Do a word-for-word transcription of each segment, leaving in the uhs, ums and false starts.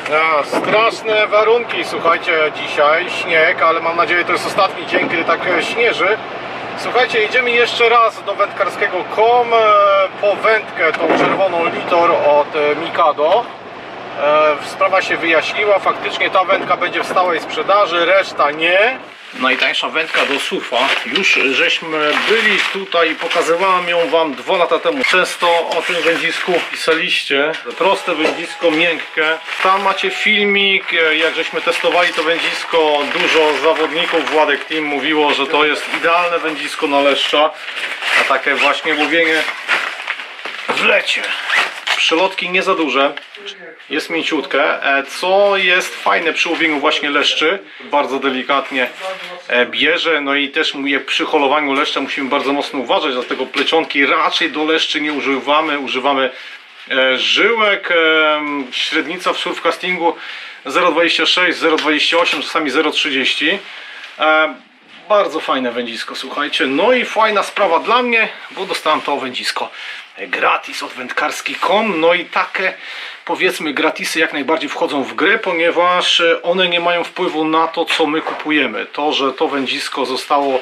No, straszne warunki, słuchajcie, dzisiaj śnieg, ale mam nadzieję, to jest ostatni dzień, kiedy tak śnieży. Słuchajcie, idziemy jeszcze raz do wędkarskiego kropka com po wędkę, tą czerwoną Litor od Mikado. Sprawa się wyjaśniła, faktycznie ta wędka będzie w stałej sprzedaży, reszta nie. Najtańsza wędka do surfa, już żeśmy byli tutaj, pokazywałem ją wam dwa lata temu. Często o tym wędzisku pisaliście, proste wędzisko, miękkie. Tam macie filmik, jak żeśmy testowali to wędzisko, dużo zawodników Władek Team mówiło, że to jest idealne wędzisko na leszcza, a takie właśnie łowienie w lecie. Przelotki nie za duże, jest mięciutkie, co jest fajne przy łowieniu właśnie leszczy, bardzo delikatnie bierze, no i też mówię, przy holowaniu leszcza musimy bardzo mocno uważać, dlatego plecionki raczej do leszczy nie używamy, używamy żyłek, średnica w surfcastingu zero przecinek dwadzieścia sześć, zero przecinek dwadzieścia osiem, czasami zero przecinek trzydzieści. Bardzo fajne wędzisko, słuchajcie. No i fajna sprawa dla mnie, bo dostałem to wędzisko gratis od wędkarski kropka com. No i takie, powiedzmy, gratisy jak najbardziej wchodzą w grę, ponieważ one nie mają wpływu na to, co my kupujemy. To, że to wędzisko zostało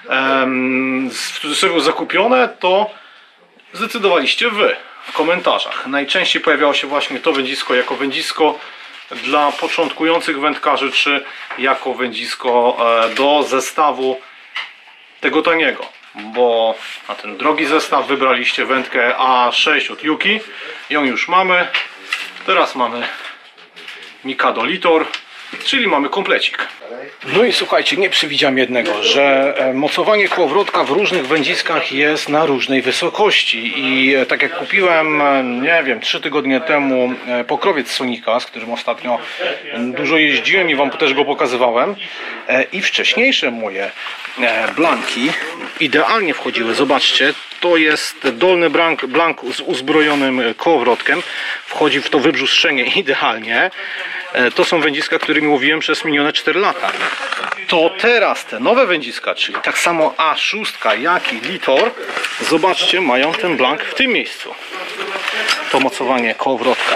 em, w cudzysłowie zakupione, to zdecydowaliście wy w komentarzach. Najczęściej pojawiało się właśnie to wędzisko jako wędzisko dla początkujących wędkarzy, czy jako wędzisko do zestawu tego taniego, bo na ten drogi zestaw wybraliście wędkę A sześć od Yuki, ją już mamy. Teraz mamy Mikado Litor, czyli mamy komplecik. No i słuchajcie, nie przewidziałem jednego, że mocowanie kołowrotka w różnych wędziskach jest na różnej wysokości i tak jak kupiłem, nie wiem, trzy tygodnie temu pokrowiec Sonika, z którym ostatnio dużo jeździłem i wam też go pokazywałem, i wcześniejsze moje blanki idealnie wchodziły. Zobaczcie, to jest dolny blank, blank z uzbrojonym kołowrotkiem, wchodzi w to wybrzustrzenie idealnie. To są wędziska, którymi łowiłem przez minione cztery lata. To teraz te nowe wędziska, czyli tak samo A sześć jak i Litor, zobaczcie, mają ten blank w tym miejscu. To mocowanie kołowrotka,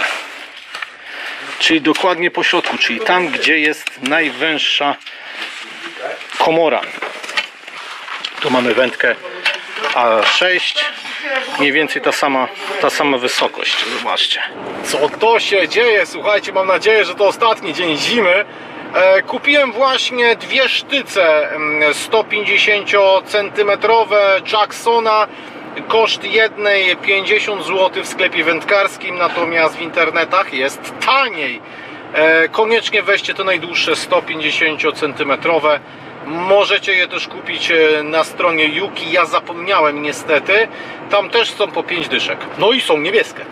czyli dokładnie po środku, czyli tam, gdzie jest najwęższa komora. Tu mamy wędkę A sześć, mniej więcej ta sama, ta sama wysokość. Zobaczcie, co to się dzieje. Słuchajcie, mam nadzieję, że to ostatni dzień zimy. e, Kupiłem właśnie dwie sztyce sto pięćdziesiąt centymetrowe Jacksona. Koszt jednej pięćdziesiąt złotych w sklepie wędkarskim, natomiast w internetach jest taniej. e, Koniecznie weźcie te najdłuższe sto pięćdziesiąt centymetrowe. Możecie je też kupić na stronie Yuki. Ja zapomniałem niestety. Tam też są po pięć dyszek. No i są niebieskie.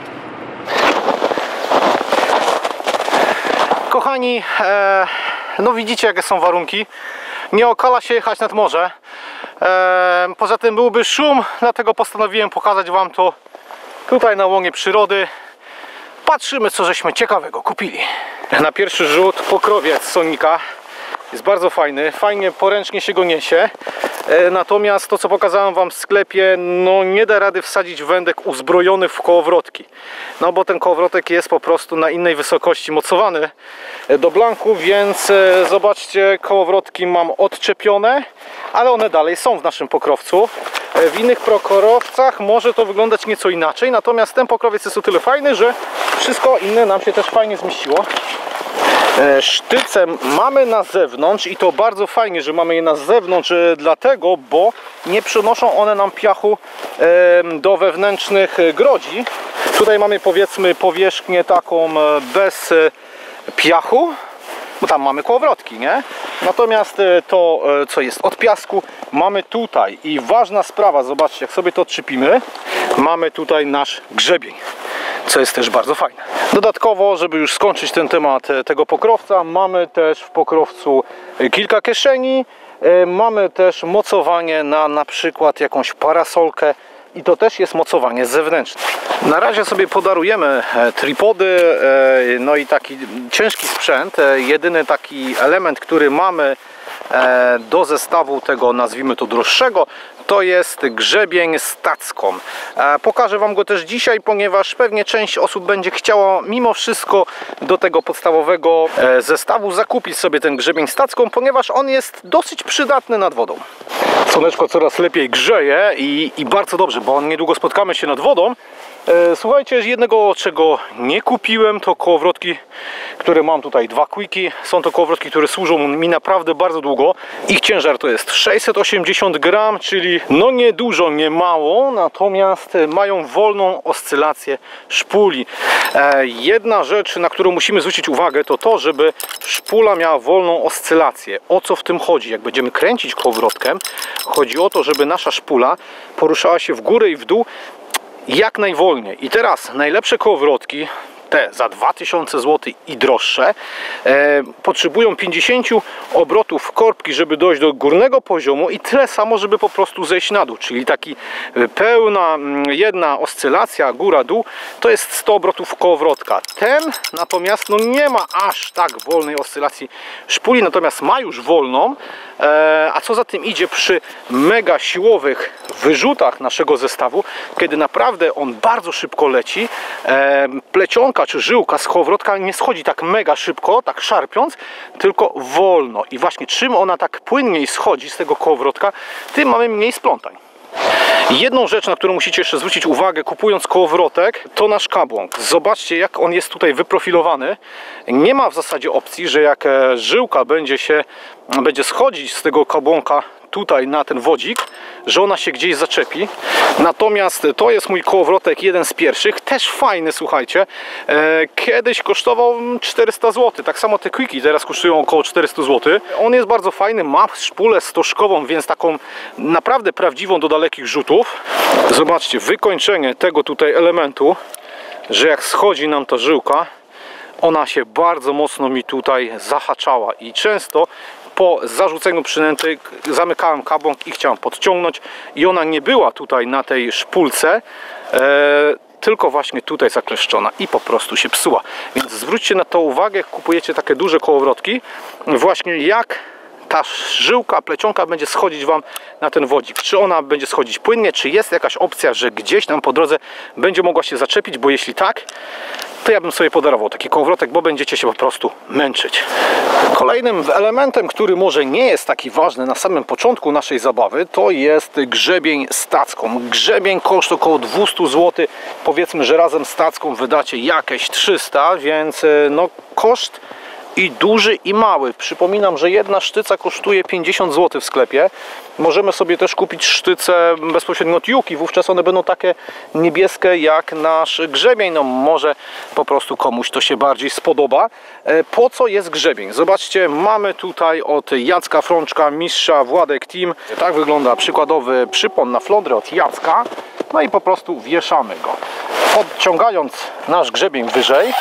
Kochani, e, no widzicie, jakie są warunki. Nie okala się jechać nad morze. E, poza tym byłby szum, dlatego postanowiłem pokazać wam to tutaj na łonie przyrody. Patrzymy, co żeśmy ciekawego kupili. Na pierwszy rzut pokrowiec Sonika. Jest bardzo fajny, fajnie poręcznie się go niesie. e, Natomiast to, co pokazałem wam w sklepie, no nie da rady wsadzić wędek uzbrojonych w kołowrotki. No bo ten kołowrotek jest po prostu na innej wysokości mocowany do blanku, więc e, zobaczcie, kołowrotki mam odczepione, ale one dalej są w naszym pokrowcu. e, W innych pokrowcach może to wyglądać nieco inaczej, natomiast ten pokrowiec jest o tyle fajny, że wszystko inne nam się też fajnie zmieściło. Sztyce mamy na zewnątrz i to bardzo fajnie, że mamy je na zewnątrz, dlatego, bo nie przenoszą one nam piachu do wewnętrznych grodzi. Tutaj mamy, powiedzmy, powierzchnię taką bez piachu, bo tam mamy kołowrotki, nie? Natomiast to, co jest od piasku, mamy tutaj. I ważna sprawa, zobaczcie, jak sobie to odczepimy, mamy tutaj nasz grzebień, co jest też bardzo fajne. Dodatkowo, żeby już skończyć ten temat tego pokrowca, mamy też w pokrowcu kilka kieszeni. Mamy też mocowanie na na przykład jakąś parasolkę i to też jest mocowanie zewnętrzne. Na razie sobie podarujemy tripody, no i taki ciężki sprzęt. Jedyny taki element, który mamy do zestawu tego, nazwijmy to droższego, to jest grzebień Stackom. Pokażę Wam go też dzisiaj, ponieważ pewnie część osób będzie chciała mimo wszystko do tego podstawowego zestawu zakupić sobie ten grzebień Stackom, ponieważ on jest dosyć przydatny nad wodą. Słoneczko coraz lepiej grzeje i, i bardzo dobrze, bo niedługo spotkamy się nad wodą. Słuchajcie, jednego czego nie kupiłem, to kołowrotki, które mam tutaj, dwa quicki. Są to kołowrotki, które służą mi naprawdę bardzo długo. Ich ciężar to jest sześćset osiemdziesiąt gram, czyli no nie dużo, nie mało, natomiast mają wolną oscylację szpuli. Jedna rzecz, na którą musimy zwrócić uwagę, to to, żeby szpula miała wolną oscylację. O co w tym chodzi? Jak będziemy kręcić kołowrotkiem, chodzi o to, żeby nasza szpula poruszała się w górę i w dół jak najwolniej. I teraz najlepsze kołowrotki, te za dwa tysiące złotych i droższe, e, potrzebują pięćdziesiąt obrotów korbki, żeby dojść do górnego poziomu i tyle samo, żeby po prostu zejść na dół. Czyli taki pełna jedna oscylacja góra-dół to jest sto obrotów kołowrotka. Ten natomiast no nie ma aż tak wolnej oscylacji szpuli, natomiast ma już wolną, e, a co za tym idzie, przy mega siłowych wyrzutach naszego zestawu, kiedy naprawdę on bardzo szybko leci, e, plecionka czy żyłka z kołowrotka nie schodzi tak mega szybko, tak szarpiąc, tylko wolno. I właśnie czym ona tak płynniej schodzi z tego kołowrotka, tym mamy mniej splątań. Jedną rzecz, na którą musicie jeszcze zwrócić uwagę, kupując kołowrotek, to nasz kabłąk. Zobaczcie, jak on jest tutaj wyprofilowany. Nie ma w zasadzie opcji, że jak żyłka będzie się będzie schodzić z tego kabłąka tutaj na ten wodzik, że ona się gdzieś zaczepi. Natomiast to jest mój kołowrotek, jeden z pierwszych, też fajny, słuchajcie. Kiedyś kosztował czterysta złotych, tak samo te quicki teraz kosztują około czterysta złotych. On jest bardzo fajny, ma szpulę stożkową, więc taką naprawdę prawdziwą do dalekich rzutów. Zobaczcie, wykończenie tego tutaj elementu, że jak schodzi nam ta żyłka, ona się bardzo mocno mi tutaj zahaczała i często po zarzuceniu przynęty zamykałem kabłąk i chciałem podciągnąć i ona nie była tutaj na tej szpulce, e, tylko właśnie tutaj zakleszczona i po prostu się psuła. Więc zwróćcie na to uwagę, jak kupujecie takie duże kołowrotki, właśnie jak ta żyłka, plecionka będzie schodzić Wam na ten wodzik. Czy ona będzie schodzić płynnie, czy jest jakaś opcja, że gdzieś tam po drodze będzie mogła się zaczepić, bo jeśli tak, to ja bym sobie podarował taki kołowrotek, bo będziecie się po prostu męczyć. Kolejnym elementem, który może nie jest taki ważny na samym początku naszej zabawy, to jest grzebień Stackom. Grzebień koszt około dwieście złotych. Powiedzmy, że razem z tacką wydacie jakieś trzysta, więc no koszt i duży i mały. Przypominam, że jedna sztyca kosztuje pięćdziesiąt złotych w sklepie. Możemy sobie też kupić sztyce bezpośrednio od Juki, wówczas one będą takie niebieskie jak nasz grzebień. No może po prostu komuś to się bardziej spodoba. Po co jest grzebień? Zobaczcie, mamy tutaj od Jacka Frączka, mistrza Władek Team. Tak wygląda przykładowy przypon na flądrę od Jacka. No i po prostu wieszamy go. Podciągając nasz grzebień wyżej,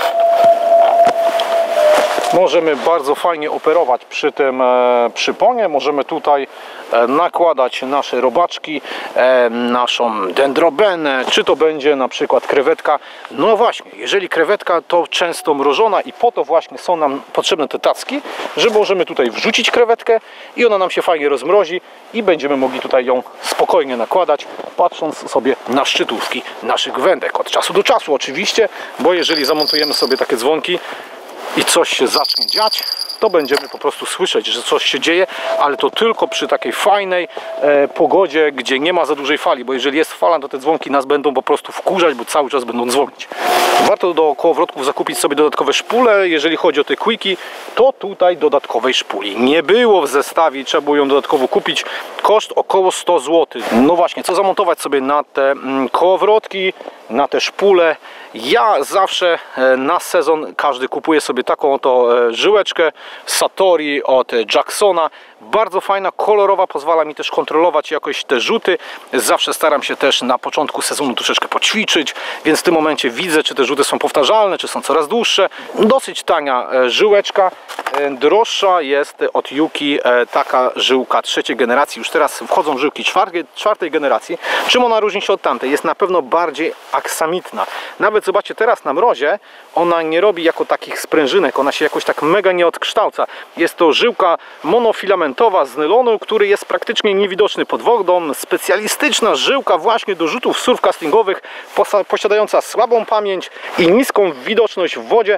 możemy bardzo fajnie operować przy tym e, przyponie. Możemy tutaj e, nakładać nasze robaczki, e, naszą dendrobenę, czy to będzie na przykład krewetka. No właśnie, jeżeli krewetka, to często mrożona i po to właśnie są nam potrzebne te tacki, że możemy tutaj wrzucić krewetkę i ona nam się fajnie rozmrozi i będziemy mogli tutaj ją spokojnie nakładać, patrząc sobie na szczytówki naszych wędek. Od czasu do czasu oczywiście, bo jeżeli zamontujemy sobie takie dzwonki i coś się zacznie dziać, to będziemy po prostu słyszeć, że coś się dzieje, ale to tylko przy takiej fajnej e, pogodzie, gdzie nie ma za dużej fali, bo jeżeli jest fala, to te dzwonki nas będą po prostu wkurzać, bo cały czas będą dzwonić. Warto do kołowrotków zakupić sobie dodatkowe szpule. Jeżeli chodzi o te quicki, to tutaj dodatkowej szpuli nie było w zestawie, trzeba było ją dodatkowo kupić. Koszt około sto złotych. No właśnie, co zamontować sobie na te mm, kołowrotki, na te szpule? Ja zawsze na sezon każdy kupuje sobie taką oto żyłeczkę Satori od Jacksona. Bardzo fajna, kolorowa, pozwala mi też kontrolować jakoś te rzuty. Zawsze staram się też na początku sezonu troszeczkę poćwiczyć, więc w tym momencie widzę, czy te rzuty są powtarzalne, czy są coraz dłuższe. Dosyć tania żyłeczka. Droższa jest od Juki taka żyłka trzeciej generacji. Już teraz wchodzą żyłki czwartej, czwartej generacji. Czym ona różni się od tamtej? Jest na pewno bardziej aksamitna. Nawet zobaczcie, teraz na mrozie ona nie robi jako takich sprężynek, ona się jakoś tak mega nie odkształca. Jest to żyłka monofilamentowa z nylonu, który jest praktycznie niewidoczny pod wodą. Specjalistyczna żyłka właśnie do rzutów surfcastingowych, posiadająca słabą pamięć i niską widoczność w wodzie.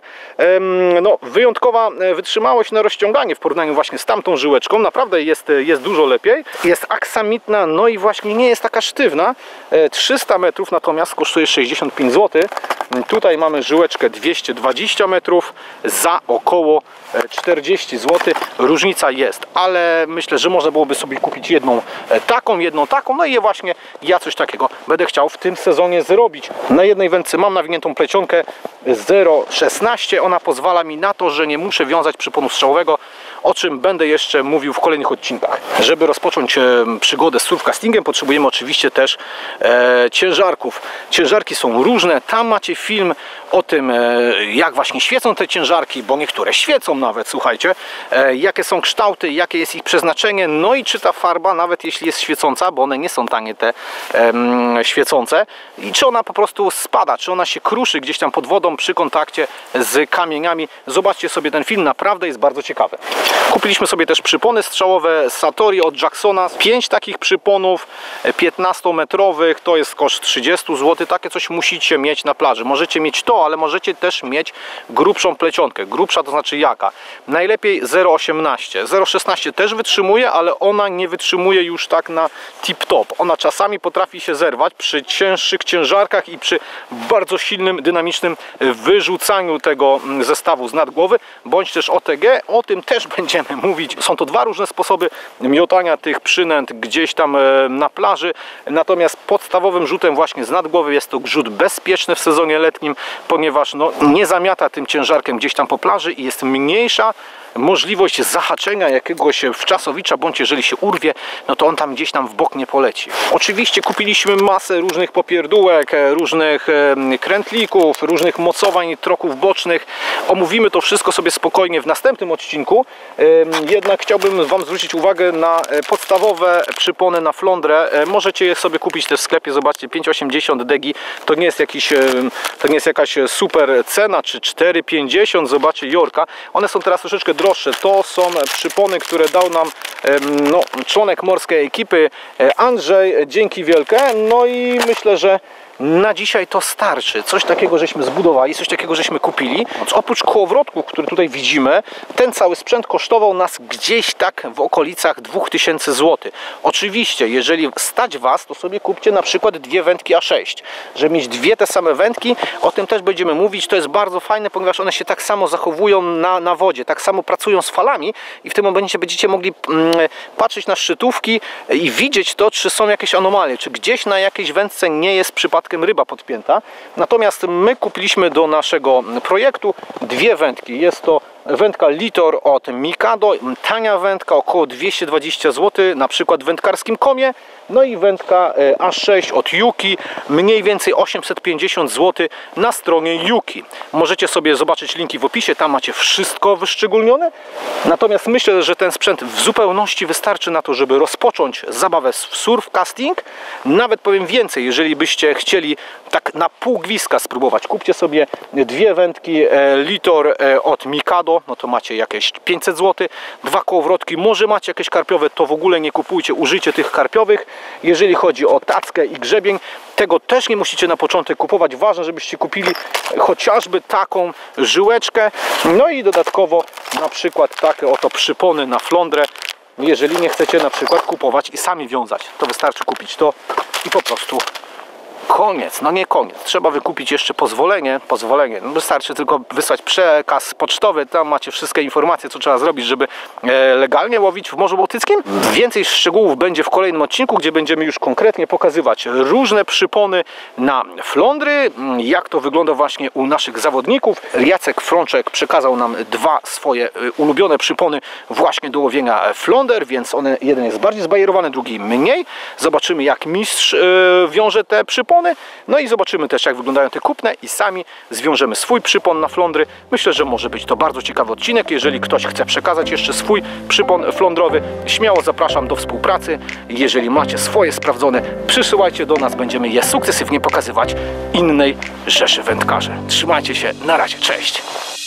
No, wyjątkowa wytrzymałość na rozciąganie w porównaniu właśnie z tamtą żyłeczką. Naprawdę jest, jest dużo lepiej. Jest aksamitna, no i właśnie nie jest taka sztywna. trzysta metrów natomiast kosztuje sześćdziesiąt pięć złotych. Tutaj mamy żyłeczkę dwieście dwadzieścia metrów za około czterdzieści złotych. Różnica jest, ale myślę, że można byłoby sobie kupić jedną taką, jedną taką. No i właśnie ja coś takiego będę chciał w tym sezonie zrobić. Na jednej wędce mam nawiniętą plecionkę zero szesnaście. Ona pozwala mi na to, że nie muszę wiązać przyponu strzałowego, o czym będę jeszcze mówił w kolejnych odcinkach. Żeby rozpocząć przygodę z surfcastingiem, potrzebujemy oczywiście też e, ciężarków. Ciężarki są różne. Tam macie film o tym, e, jak właśnie świecą te ciężarki, bo niektóre świecą nawet, słuchajcie, e, jakie są kształty, jakie jest ich przeznaczenie, no i czy ta farba, nawet jeśli jest świecąca, bo one nie są tanie te e, świecące, i czy ona po prostu spada, czy ona się kruszy gdzieś tam pod wodą przy kontakcie z kamieniami. Zobaczcie sobie ten film, naprawdę jest bardzo ciekawy. Kupiliśmy sobie też przypony strzałowe Satori od Jacksona. pięć takich przyponów piętnastometrowych, to jest koszt trzydzieści złotych. Takie coś musicie mieć na plaży. Możecie mieć to, ale możecie też mieć grubszą plecionkę. Grubsza to znaczy jaka? Najlepiej zero osiemnaście. zero szesnaście też wytrzymuje, ale ona nie wytrzymuje już tak na tip-top. Ona czasami potrafi się zerwać przy cięższych ciężarkach i przy bardzo silnym, dynamicznym wyrzucaniu tego zestawu z nad głowy, bądź też O T G. O tym też będziemy mówić. Są to dwa różne sposoby miotania tych przynęt gdzieś tam na plaży. Natomiast podstawowym rzutem właśnie z nad głowy jest to rzut bezpieczny w sezonie letnim, ponieważ no, nie zamiata tym ciężarkiem gdzieś tam po plaży i jest mniejsza możliwość zahaczenia jakiegoś wczasowicza, bądź jeżeli się urwie, no to on tam gdzieś tam w bok nie poleci. Oczywiście kupiliśmy masę różnych popierdółek, różnych krętlików, różnych mocowań, troków bocznych. Omówimy to wszystko sobie spokojnie w następnym odcinku. Jednak chciałbym Wam zwrócić uwagę na podstawowe przypony na flądrę. Możecie je sobie kupić też w sklepie. Zobaczcie, pięć osiemdziesiąt degi to nie jest jakiś, to nie jest jakaś super cena, czy cztery pięćdziesiąt. Zobaczcie, Jorka. One są teraz troszeczkę droższe. To są przypony, które dał nam no, członek morskiej ekipy Andrzej. Dzięki wielkie. No i myślę, że na dzisiaj to starczy. Coś takiego żeśmy zbudowali, coś takiego żeśmy kupili. Oprócz kołowrotków, które tutaj widzimy, ten cały sprzęt kosztował nas gdzieś tak w okolicach dwóch tysięcy złotych. Oczywiście, jeżeli stać Was, to sobie kupcie na przykład dwie wędki A sześć. Żeby mieć dwie te same wędki, o tym też będziemy mówić. To jest bardzo fajne, ponieważ one się tak samo zachowują na, na wodzie, tak samo pracują z falami i w tym momencie będziecie mogli mm, patrzeć na szczytówki i widzieć to, czy są jakieś anomalie, czy gdzieś na jakiejś wędce nie jest przypadkiem ryba podpięta. Natomiast my kupiliśmy do naszego projektu dwie wędki. Jest to wędka Litor od Mikado, tania wędka, około dwieście dwadzieścia złotych, na przykład w wędkarskim komie. No i wędka A sześć od Juki, mniej więcej osiemset pięćdziesiąt złotych na stronie Juki. Możecie sobie zobaczyć linki w opisie, tam macie wszystko wyszczególnione. Natomiast myślę, że ten sprzęt w zupełności wystarczy na to, żeby rozpocząć zabawę w surfcasting. Nawet powiem więcej, jeżeli byście chcieli tak na pół gwizdka spróbować, kupcie sobie dwie wędki Litor od Mikado, no to macie jakieś pięćset złotych, dwa kołowrotki, może macie jakieś karpiowe, to w ogóle nie kupujcie, użyjcie tych karpiowych. Jeżeli chodzi o tackę i grzebień, tego też nie musicie na początek kupować. Ważne, żebyście kupili chociażby taką żyłeczkę. No i dodatkowo na przykład takie oto przypony na flądrę. Jeżeli nie chcecie na przykład kupować i sami wiązać, to wystarczy kupić to i po prostu koniec, no nie koniec. Trzeba wykupić jeszcze pozwolenie. Pozwolenie. No wystarczy tylko wysłać przekaz pocztowy. Tam macie wszystkie informacje, co trzeba zrobić, żeby e, legalnie łowić w Morzu Bałtyckim. Więcej szczegółów będzie w kolejnym odcinku, gdzie będziemy już konkretnie pokazywać różne przypony na flądry, jak to wygląda właśnie u naszych zawodników. Jacek Frączek przekazał nam dwa swoje ulubione przypony właśnie do łowienia fląder, więc one, jeden jest bardziej zbajerowany, drugi mniej. Zobaczymy, jak mistrz e, wiąże te przypony, no i zobaczymy też, jak wyglądają te kupne i sami zwiążemy swój przypon na flądry. Myślę, że może być to bardzo ciekawy odcinek. Jeżeli ktoś chce przekazać jeszcze swój przypon flądrowy, śmiało zapraszam do współpracy. Jeżeli macie swoje sprawdzone, przysyłajcie do nas, będziemy je sukcesywnie pokazywać innej rzeszy wędkarzy. Trzymajcie się, na razie, cześć!